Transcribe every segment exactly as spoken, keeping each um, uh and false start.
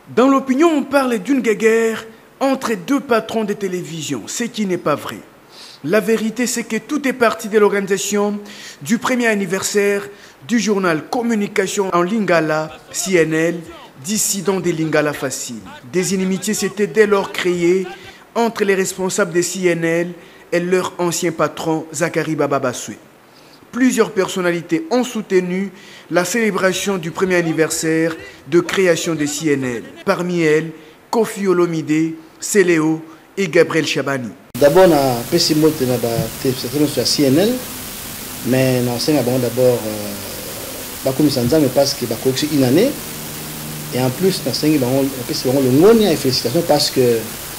Dans l'opinion, on parle d'une guerre entre deux patrons de télévision, ce qui n'est pas vrai. La vérité, c'est que tout est parti de l'organisation du premier anniversaire du journal Communication en Lingala, C N L, dissident des Lingala Facile. Des inimitiés s'étaient dès lors créées entre les responsables de C N L et leur ancien patron, Zakari Baba Bassoué. Plusieurs personnalités ont soutenu la célébration du premier anniversaire de création de C N L. Parmi elles, Kofi Olomide, Céléo et Gabriel Chabani. D'abord, on a fait mot de la C N L, mais on a d'abord comme mais parce que c'est une année. Et en plus, on a fait le monde et félicitations parce que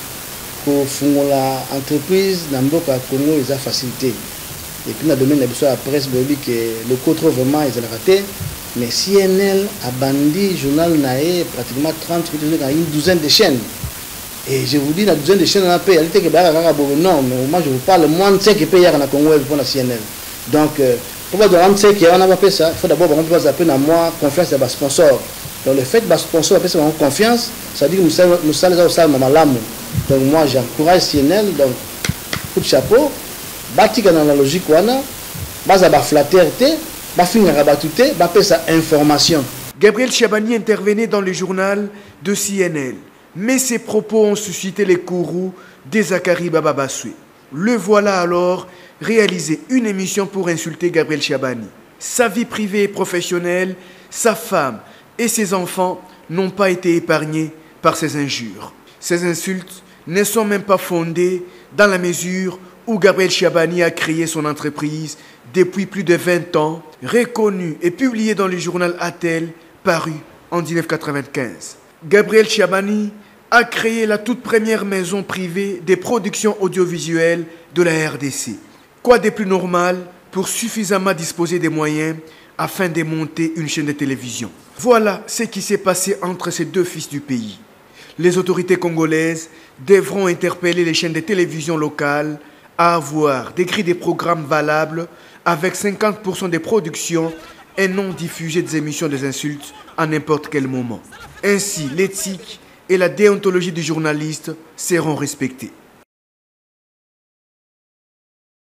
l'entreprise dans le Congo les a facilité. Et puis, dans le domaine de la presse, le contrôle vraiment est raté. Mais C N L a bandit journal naé pratiquement trente minutes dans une douzaine de chaînes. Et je vous dis, dans une douzaine de chaînes, on a payé. Non, mais moi je vous parle, moins de cinq pays dans le Congo pour la C N L. Donc, pour voir de rendre on n'a pas fait ça, il faut d'abord appeler à moi confiance à sponsor. Donc, le fait que les sponsors appellent ça confiance, ça veut dire que nous sommes les salles malamu. Donc, moi j'encourage C N L, donc, coup de chapeau, bâti dans la logique, base à flatteté. Ça information. Gabriel Chabani intervenait dans le journal de C N L, mais ses propos ont suscité les courroux de Zakari Baba Bassoué. Le voilà alors réaliser une émission pour insulter Gabriel Chabani. Sa vie privée et professionnelle, sa femme et ses enfants n'ont pas été épargnés par ces injures. Ces insultes ne sont même pas fondées dans la mesure où Gabriel Chabani a créé son entreprise depuis plus de vingt ans, reconnu et publié dans le journal Atel, paru en mille neuf cent quatre-vingt-quinze. Gabriel Chabani a créé la toute première maison privée des productions audiovisuelles de la R D C. Quoi de plus normal pour suffisamment disposer des moyens afin de monter une chaîne de télévision. Voilà ce qui s'est passé entre ces deux fils du pays. Les autorités congolaises devront interpeller les chaînes de télévision locales à avoir des grilles de programmes valables avec cinquante pour cent des productions et non diffuser des émissions des insultes à n'importe quel moment. Ainsi, l'éthique et la déontologie du journaliste seront respectées.